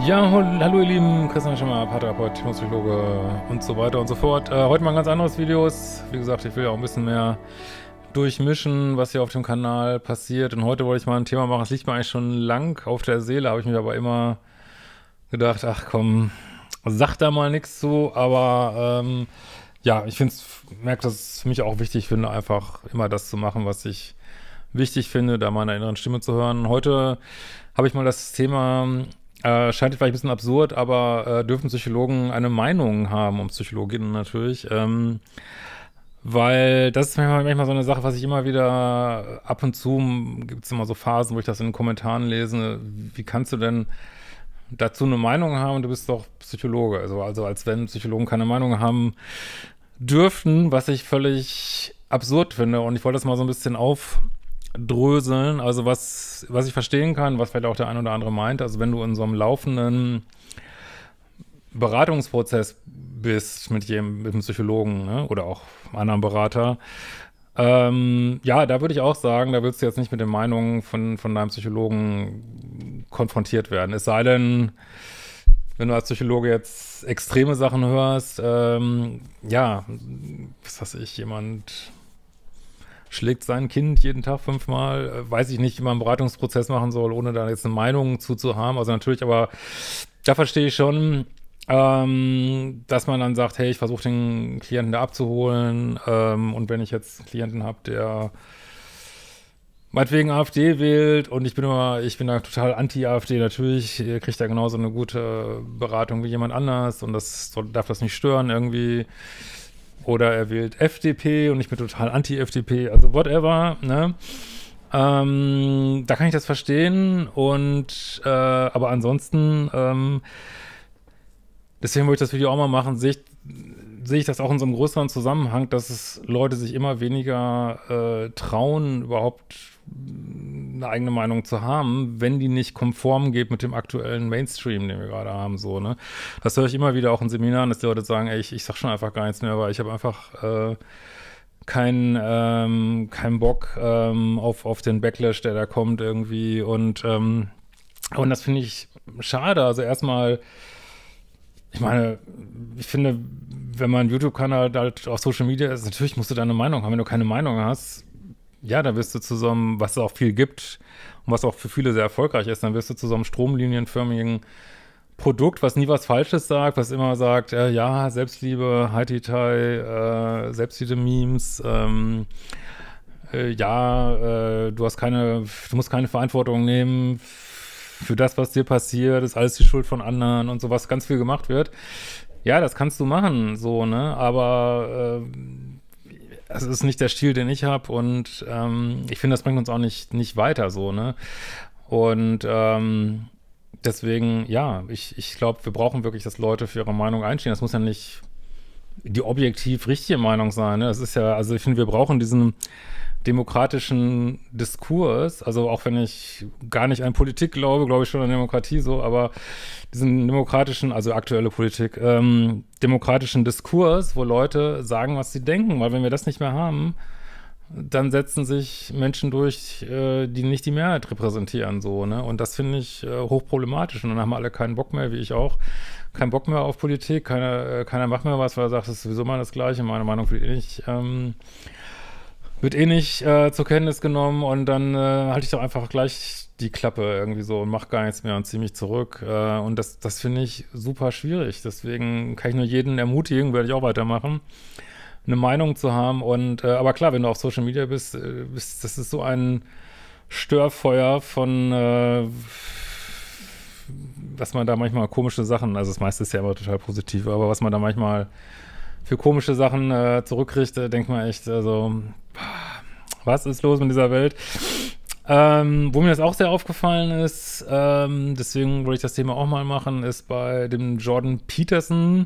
Ja, hallo ihr Lieben, Christian Schimmer, Paartherapeut, Psychologe und so weiter und so fort. Heute mal ein ganz anderes Video. Wie gesagt, ich will ja auch ein bisschen mehr durchmischen, was hier auf dem Kanal passiert. Und heute wollte ich mal ein Thema machen, das liegt mir eigentlich schon lang auf der Seele, habe ich mir aber immer gedacht, ach komm, sag da mal nichts zu. Aber ja, merke, dass es für mich auch wichtig finde, einfach immer das zu machen, was ich wichtig finde, da meiner inneren Stimme zu hören. Heute habe ich mal das Thema, scheint vielleicht ein bisschen absurd, aber dürfen Psychologen eine Meinung haben, und Psychologinnen natürlich, weil das ist manchmal so eine Sache, was ich immer wieder ab und zu, gibt es immer so Phasen, wo ich das in den Kommentaren lese, wie kannst du denn dazu eine Meinung haben? Du bist doch Psychologe, also als wenn Psychologen keine Meinung haben dürften, was ich völlig absurd finde, und ich wollte das mal so ein bisschen aufdröseln, also was ich verstehen kann, was vielleicht auch der ein oder andere meint, also wenn du in so einem laufenden Beratungsprozess bist mit einem Psychologen, ne, oder auch einem anderen Berater, ja, da würde ich auch sagen, da willst du jetzt nicht mit den Meinungen von deinem Psychologen konfrontiert werden. Es sei denn, wenn du als Psychologe jetzt extreme Sachen hörst, ja, was weiß ich, jemand schlägt sein Kind jeden Tag 5-mal, weiß ich nicht, wie man einen Beratungsprozess machen soll, ohne da jetzt eine Meinung zu haben. Also natürlich, aber da verstehe ich schon, dass man dann sagt, hey, ich versuche den Klienten da abzuholen, und wenn ich jetzt einen Klienten habe, der meinetwegen AfD wählt und ich bin da total anti-AfD, natürlich kriegt er genauso eine gute Beratung wie jemand anders und darf das nicht stören irgendwie. Oder er wählt FDP und ich bin total anti-FDP, also whatever, ne? Da kann ich das verstehen aber ansonsten, deswegen wollte ich das Video auch mal machen, sehe ich das auch in so einem größeren Zusammenhang, dass es Leute sich immer weniger trauen, überhaupt eine eigene Meinung zu haben, wenn die nicht konform geht mit dem aktuellen Mainstream, den wir gerade haben, so, ne? Das höre ich immer wieder auch in Seminaren, dass die Leute sagen, ey, ich sag schon einfach gar nichts mehr, weil ich habe einfach keinen Bock auf den Backlash, der da kommt irgendwie, und das finde ich schade. Also erstmal, ich meine, ich finde, wenn man einen YouTube-Kanal halt auf Social Media ist, natürlich musst du da eine Meinung haben. Wenn du keine Meinung hast, ja, dann wirst du zu so einem, was es auch viel gibt und was auch für viele sehr erfolgreich ist, dann wirst du zu so einem stromlinienförmigen Produkt, was nie was Falsches sagt, was immer sagt, ja, Selbstliebe, High-Detail, Selbstliebe-Memes, ja, du musst keine Verantwortung nehmen für das, was dir passiert, ist alles die Schuld von anderen und sowas, ganz viel gemacht wird. Ja, das kannst du machen, so, ne, aber es ist nicht der Stil, den ich habe, und ich finde, das bringt uns auch nicht weiter, so, ne, und deswegen, ja, ich glaube, wir brauchen wirklich, dass Leute für ihre Meinung einstehen. Das muss ja nicht die objektiv richtige Meinung sein, ne? Das ist ja, also ich finde, wir brauchen diesen demokratischen Diskurs, also auch wenn ich gar nicht an Politik glaube ich schon an Demokratie so, aber diesen demokratischen, also aktuelle Politik, demokratischen Diskurs, wo Leute sagen, was sie denken, weil wenn wir das nicht mehr haben, dann setzen sich Menschen durch, die nicht die Mehrheit repräsentieren, so, ne, und das finde ich hochproblematisch, und dann haben alle keinen Bock mehr, wie ich auch, keinen Bock mehr auf Politik, keiner macht mehr was, weil er sagt, das ist sowieso mal das Gleiche, meine Meinung wird eh nicht zur Kenntnis genommen, und dann halte ich doch einfach gleich die Klappe irgendwie so und mache gar nichts mehr und ziehe mich zurück. Und das finde ich super schwierig. Deswegen kann ich nur jeden ermutigen, werde ich auch weitermachen, eine Meinung zu haben. Und aber klar, wenn du auf Social Media bist, das ist so ein Störfeuer von was man da manchmal komische Sachen, also das meiste ist ja immer total positiv, aber was man da manchmal für komische Sachen zurückkriegt, denkt man echt, also was ist los mit dieser Welt? Wo mir das auch sehr aufgefallen ist, deswegen wollte ich das Thema auch mal machen, ist bei dem Jordan Peterson.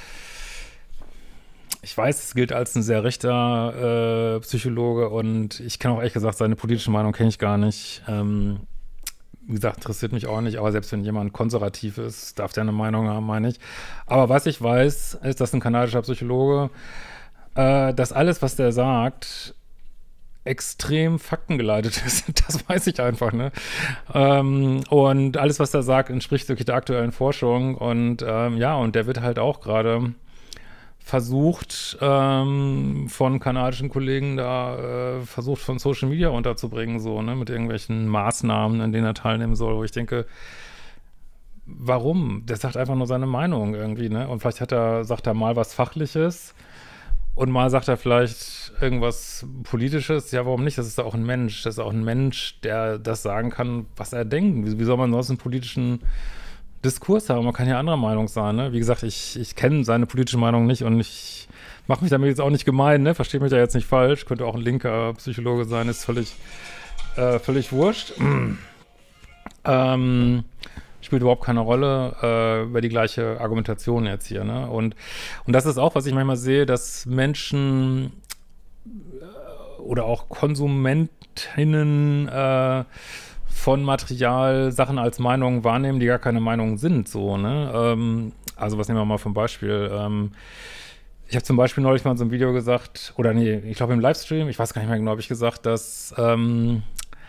Ich weiß, es gilt als ein sehr rechter Psychologe, und ich kann auch ehrlich gesagt, seine politische Meinung kenne ich gar nicht. Wie gesagt, interessiert mich auch nicht, aber selbst wenn jemand konservativ ist, darf der eine Meinung haben, meine ich. Aber was ich weiß, ist, dass ein kanadischer Psychologe, dass alles, was der sagt, extrem faktengeleitet ist. Das weiß ich einfach, ne? Und alles, was er sagt, entspricht wirklich der aktuellen Forschung. Und ja, und der wird halt auch gerade versucht, von kanadischen Kollegen da, versucht von Social Media unterzubringen, so, ne, mit irgendwelchen Maßnahmen, an denen er teilnehmen soll, wo ich denke, warum? Der sagt einfach nur seine Meinung irgendwie, ne? Und vielleicht sagt er mal was Fachliches und mal sagt er vielleicht irgendwas Politisches. Ja, warum nicht? Das ist auch ein Mensch. Das ist auch ein Mensch, der das sagen kann, was er denkt. Wie soll man sonst einen politischen Diskurs haben? Man kann ja anderer Meinung sein, ne? Wie gesagt, ich kenne seine politische Meinung nicht und ich mache mich damit jetzt auch nicht gemein, ne? Versteht mich da jetzt nicht falsch. Könnte auch ein linker Psychologe sein, ist völlig wurscht. Spielt überhaupt keine Rolle, über die gleiche Argumentation jetzt hier, ne? Und das ist auch, was ich manchmal sehe, dass Menschen oder auch Konsumentinnen von Material Sachen als Meinung wahrnehmen, die gar keine Meinung sind, so, ne? Also was nehmen wir mal vom Beispiel? Ich habe zum Beispiel neulich mal in so einem Video gesagt, oder nee, ich glaube im Livestream, ich weiß gar nicht mehr genau, habe ich gesagt, dass im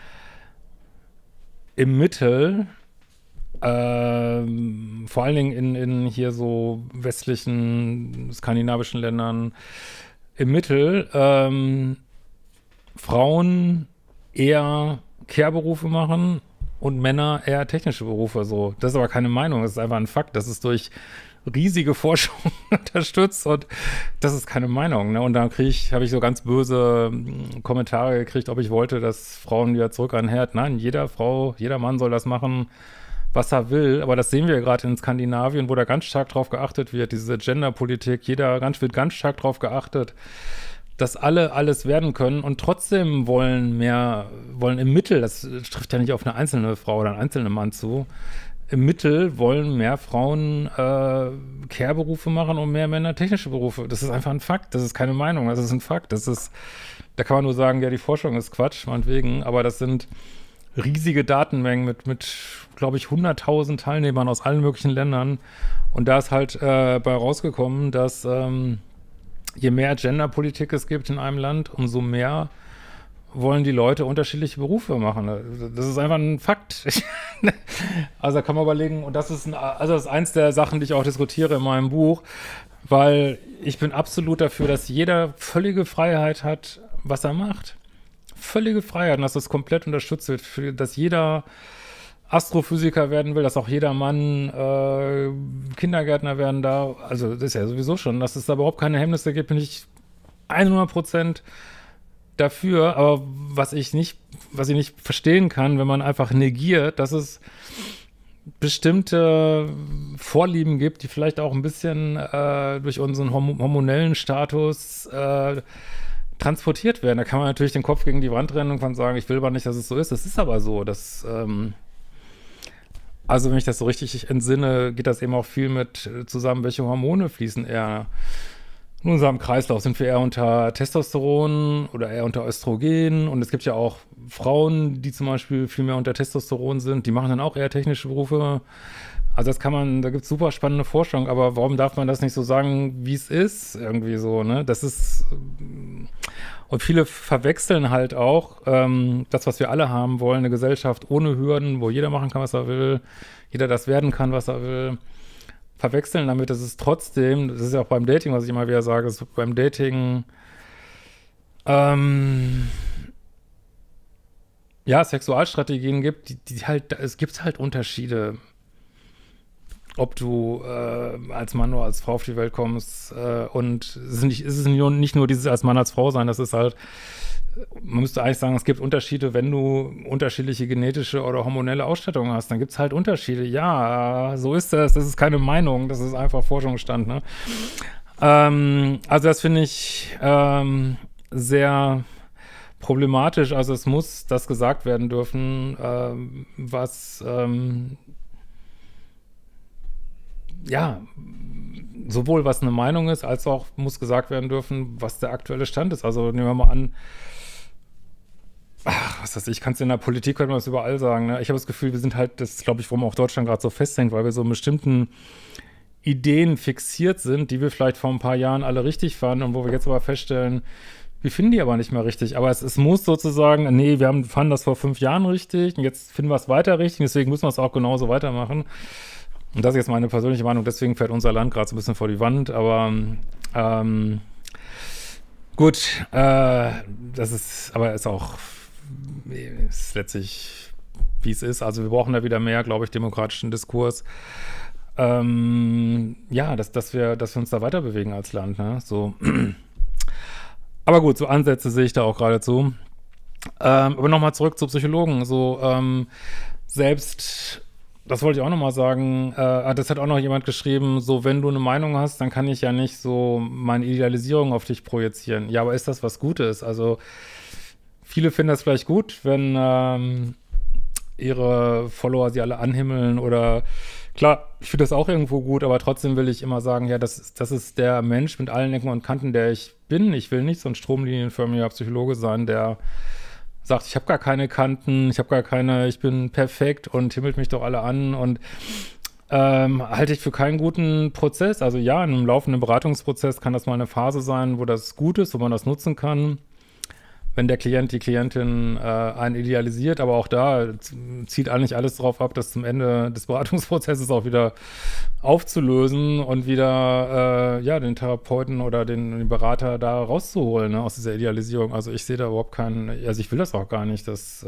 Mittel vor allen Dingen in hier so westlichen, skandinavischen Ländern im Mittel Frauen eher Care-Berufe machen und Männer eher technische Berufe, so. Das ist aber keine Meinung, das ist einfach ein Fakt. Das ist durch riesige Forschung unterstützt und das ist keine Meinung, ne? Und da habe ich so ganz böse Kommentare gekriegt, ob ich wollte, dass Frauen wieder zurück an den Herd. Nein, jeder Mann soll das machen, was er will, aber das sehen wir gerade in Skandinavien, wo da ganz stark drauf geachtet wird, diese Genderpolitik, wird ganz stark drauf geachtet, dass alle alles werden können und trotzdem wollen im Mittel, das trifft ja nicht auf eine einzelne Frau oder einen einzelnen Mann zu, im Mittel wollen mehr Frauen Care-Berufe machen und mehr Männer technische Berufe. Das ist einfach ein Fakt, das ist keine Meinung, das ist ein Fakt. Da kann man nur sagen, ja, die Forschung ist Quatsch, meinetwegen, aber das sind riesige Datenmengen mit glaube ich, 100.000 Teilnehmern aus allen möglichen Ländern. Und da ist halt bei rausgekommen, dass je mehr Genderpolitik es gibt in einem Land, umso mehr wollen die Leute unterschiedliche Berufe machen. Das ist einfach ein Fakt. Also da kann man überlegen, und das ist eins der Sachen, die ich auch diskutiere in meinem Buch, weil ich bin absolut dafür, dass jeder völlige Freiheit hat, was er macht. Völlige Freiheit, und dass das komplett unterstützt wird, dass jeder Astrophysiker werden will, dass auch jeder Mann Kindergärtner werden darf. Also das ist ja sowieso schon, dass es da überhaupt keine Hemmnisse gibt, bin ich 100% dafür. Aber was ich nicht verstehen kann, wenn man einfach negiert, dass es bestimmte Vorlieben gibt, die vielleicht auch ein bisschen durch unseren hormonellen Status transportiert werden. Da kann man natürlich den Kopf gegen die Wand rennen und kann sagen, ich will aber nicht, dass es so ist. Es ist aber so, dass also wenn ich das so richtig entsinne, geht das eben auch viel mit zusammen, welche Hormone fließen eher in unserem Kreislauf. Sind wir eher unter Testosteron oder eher unter Östrogen? Und es gibt ja auch Frauen, die zum Beispiel viel mehr unter Testosteron sind, die machen dann auch eher technische Berufe. Also da gibt es super spannende Forschung, aber warum darf man das nicht so sagen, wie es ist? Irgendwie so, ne? Und viele verwechseln halt auch das, was wir alle haben wollen, eine Gesellschaft ohne Hürden, wo jeder machen kann, was er will, jeder das werden kann, was er will, verwechseln damit, dass es trotzdem, das ist ja auch beim Dating, was ich immer wieder sage, ist beim Dating, Sexualstrategien gibt, es gibt halt Unterschiede, ob du als Mann oder als Frau auf die Welt kommst und es ist nicht nur dieses als Mann, als Frau sein, das ist halt, man müsste eigentlich sagen, es gibt Unterschiede, wenn du unterschiedliche genetische oder hormonelle Ausstattungen hast, dann gibt es halt Unterschiede. Ja, so ist das ist keine Meinung, das ist einfach Forschungsstand, ne? Also das finde ich sehr problematisch, also es muss das gesagt werden dürfen, was sowohl was eine Meinung ist, als auch muss gesagt werden dürfen, was der aktuelle Stand ist. Also nehmen wir mal an, was weiß ich, kannst du in der Politik, könnte man das überall sagen, ne? Ich habe das Gefühl, wir sind halt, das ist, glaube ich, warum auch Deutschland gerade so festhängt, weil wir so in bestimmten Ideen fixiert sind, die wir vielleicht vor ein paar Jahren alle richtig fanden und wo wir jetzt aber feststellen, wir finden die aber nicht mehr richtig. Aber es muss sozusagen, nee, fanden das vor 5 Jahren richtig und jetzt finden wir es weiter richtig, deswegen müssen wir es auch genauso weitermachen. Und das ist jetzt meine persönliche Meinung, deswegen fährt unser Land gerade so ein bisschen vor die Wand, aber gut, das ist auch ist letztlich, wie es ist. Also wir brauchen da wieder mehr, glaube ich, demokratischen Diskurs. Ja, dass wir uns da weiter bewegen als Land, ne? So. Aber gut, so Ansätze sehe ich da auch geradezu. Aber nochmal zurück zu Psychologen. So, selbst, das wollte ich auch nochmal sagen, das hat auch noch jemand geschrieben, so, wenn du eine Meinung hast, dann kann ich ja nicht so meine Idealisierung auf dich projizieren. Ja, aber ist das was Gutes? Also, viele finden das vielleicht gut, wenn ihre Follower sie alle anhimmeln oder, klar, ich finde das auch irgendwo gut, aber trotzdem will ich immer sagen, ja, das ist der Mensch mit allen Ecken und Kanten, der ich bin. Ich will nicht so ein stromlinienförmiger Psychologe sein, der sagt, ich habe gar keine Kanten, ich bin perfekt und himmelt mich doch alle an und halte ich für keinen guten Prozess. Also ja, in einem laufenden Beratungsprozess kann das mal eine Phase sein, wo das gut ist, wo man das nutzen kann, wenn der Klient, die Klientin einen idealisiert, aber auch da zieht eigentlich alles darauf ab, das zum Ende des Beratungsprozesses auch wieder aufzulösen und wieder ja, den Therapeuten oder den Berater da rauszuholen, ne, aus dieser Idealisierung. Also ich sehe da überhaupt also ich will das auch gar nicht, dass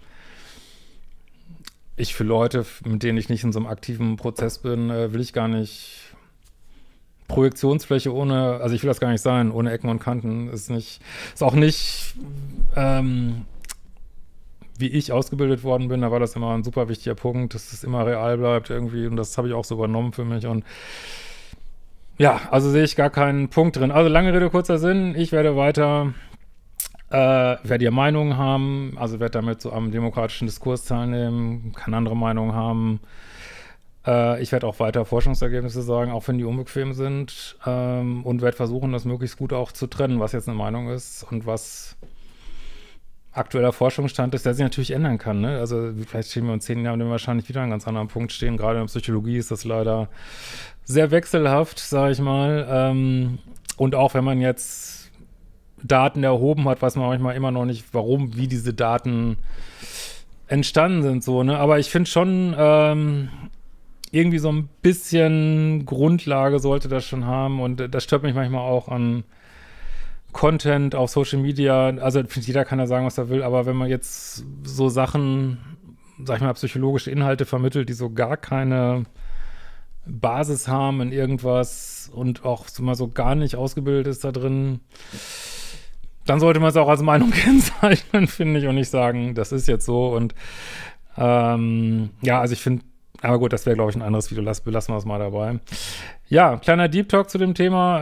ich für Leute, mit denen ich nicht in so einem aktiven Prozess bin, will ich gar nicht Projektionsfläche also ich will das gar nicht sein, ohne Ecken und Kanten, ist auch nicht, wie ich ausgebildet worden bin, da war das immer ein super wichtiger Punkt, dass es immer real bleibt irgendwie und das habe ich auch so übernommen für mich und ja, also sehe ich gar keinen Punkt drin. Also lange Rede, kurzer Sinn, ich werde weiter, werde ja Meinungen haben, also werde damit so am demokratischen Diskurs teilnehmen, kann andere Meinungen haben. Ich werde auch weiter Forschungsergebnisse sagen, auch wenn die unbequem sind, und werde versuchen, das möglichst gut auch zu trennen, was jetzt eine Meinung ist und was aktueller Forschungsstand ist, der sich natürlich ändern kann, ne? Also vielleicht stehen wir in 10 Jahren wahrscheinlich wieder an einem ganz anderen Punkt stehen. Gerade in der Psychologie ist das leider sehr wechselhaft, sage ich mal. Und auch wenn man jetzt Daten erhoben hat, weiß man manchmal immer noch nicht, wie diese Daten entstanden sind, so, ne? Aber ich finde schon, irgendwie so ein bisschen Grundlage sollte das schon haben und das stört mich manchmal auch an Content auf Social Media. Also jeder kann ja sagen, was er will, aber wenn man jetzt so Sachen, sag ich mal, psychologische Inhalte vermittelt, die so gar keine Basis haben in irgendwas und auch mal so gar nicht ausgebildet ist da drin, dann sollte man es auch als Meinung kennzeichnen, finde ich, und nicht sagen, das ist jetzt so und ja, also ich finde, aber gut, das wäre, glaube ich, ein anderes Video. Belassen wir es mal dabei. Ja, kleiner Deep Talk zu dem Thema.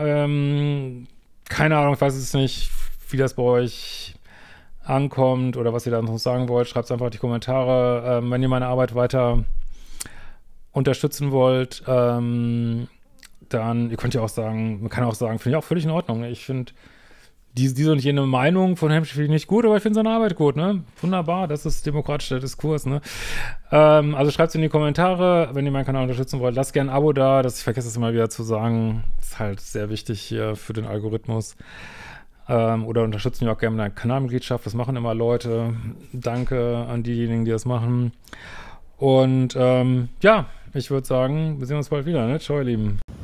Keine Ahnung, ich weiß es nicht, wie das bei euch ankommt oder was ihr da noch sagen wollt. Schreibt es einfach in die Kommentare. Wenn ihr meine Arbeit weiter unterstützen wollt, dann, ihr könnt ja auch sagen, man kann auch sagen, finde ich auch völlig in Ordnung. Ich finde diese und jene Meinung von Hemsch finde ich nicht gut, aber ich finde seine Arbeit gut, ne? Wunderbar, das ist demokratischer Diskurs, ne? Also schreibt es in die Kommentare, wenn ihr meinen Kanal unterstützen wollt. Lasst gerne ein Abo da, ich vergesse es immer wieder zu sagen. Das ist halt sehr wichtig hier für den Algorithmus. Oder unterstützen mich auch gerne mit einer Kanalmitgliedschaft, das machen immer Leute. Danke an diejenigen, die das machen. Und ja, ich würde sagen, wir sehen uns bald wieder, ne? Ciao, ihr Lieben.